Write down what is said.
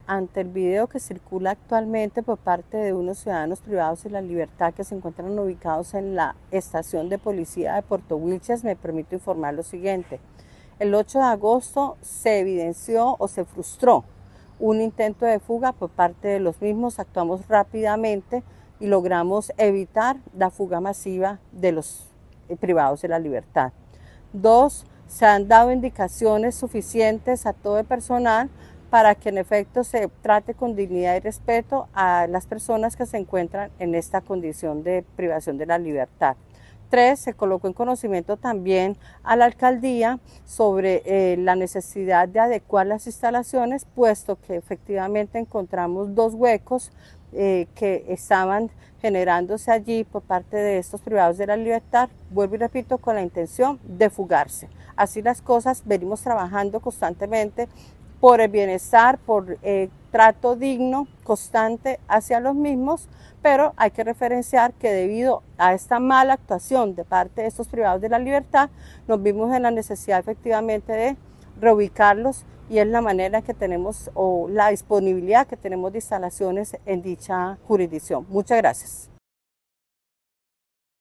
Ante el video que circula actualmente por parte de unos ciudadanos privados de la libertad que se encuentran ubicados en la estación de policía de Puerto Wilches, me permito informar lo siguiente. El 8 de agosto se evidenció o se frustró un intento de fuga por parte de los mismos. Actuamos rápidamente y logramos evitar la fuga masiva de los privados de la libertad. 2. Se han dado indicaciones suficientes a todo el personal para que en efecto se trate con dignidad y respeto a las personas que se encuentran en esta condición de privación de la libertad. 3. Se colocó en conocimiento también a la alcaldía sobre la necesidad de adecuar las instalaciones, puesto que efectivamente encontramos 2 huecos que estaban generándose allí por parte de estos privados de la libertad, vuelvo y repito, con la intención de fugarse. Así las cosas, venimos trabajando constantemente por el bienestar, por trato digno, constante hacia los mismos, pero hay que referenciar que debido a esta mala actuación de parte de estos privados de la libertad, nos vimos en la necesidad efectivamente de reubicarlos y es la manera que tenemos o la disponibilidad que tenemos de instalaciones en dicha jurisdicción. Muchas gracias.